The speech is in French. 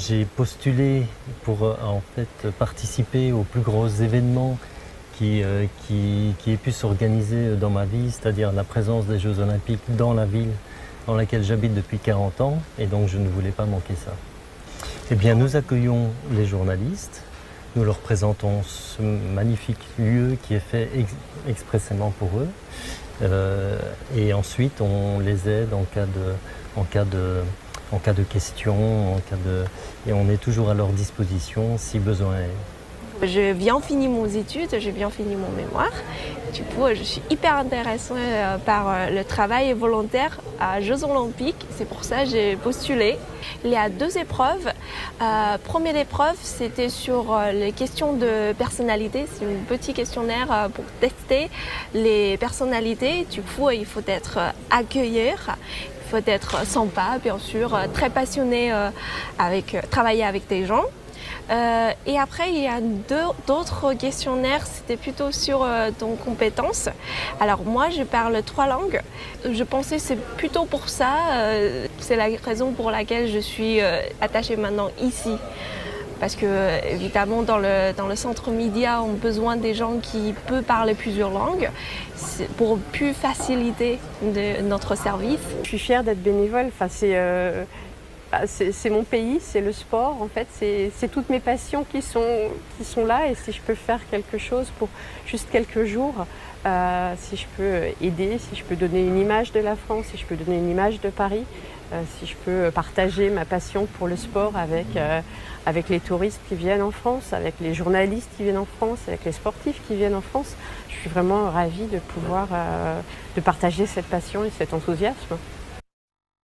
J'ai postulé pour en fait participer aux plus gros événements qui aient pu s'organiser dans ma vie, c'est-à-dire la présence des Jeux Olympiques dans la ville dans laquelle j'habite depuis 40 ans, et donc je ne voulais pas manquer ça. Eh bien, nous accueillons les journalistes, nous leur présentons ce magnifique lieu qui est fait expressément pour eux, et ensuite on les aide en cas de questions, et on est toujours à leur disposition si besoin est. Je viens finir mes études, j'ai bien fini mon mémoire. Du coup, je suis hyper intéressée par le travail volontaire à Jeux Olympiques. C'est pour ça que j'ai postulé. Il y a 2 épreuves. Première épreuve, c'était sur les questions de personnalité. C'est un petit questionnaire pour tester les personnalités. Du coup, il faut être accueillir. Il faut être sympa, bien sûr, très passionné travailler avec des gens. Et après, il y a d'autres questionnaires, c'était plutôt sur ton compétence. Alors moi, je parle 3 langues. Je pensais que c'est plutôt pour ça. C'est la raison pour laquelle je suis attachée maintenant ici. Parce que évidemment, dans le centre média, on a besoin des gens qui peuvent parler plusieurs langues pour plus faciliter notre service. Je suis fière d'être bénévole. Enfin, c'est mon pays, c'est le sport en fait, c'est toutes mes passions qui sont là, et si je peux faire quelque chose pour juste quelques jours, si je peux aider, si je peux donner une image de la France, si je peux donner une image de Paris, si je peux partager ma passion pour le sport avec les touristes qui viennent en France, avec les journalistes qui viennent en France, avec les sportifs qui viennent en France, je suis vraiment ravie de pouvoir de partager cette passion et cet enthousiasme.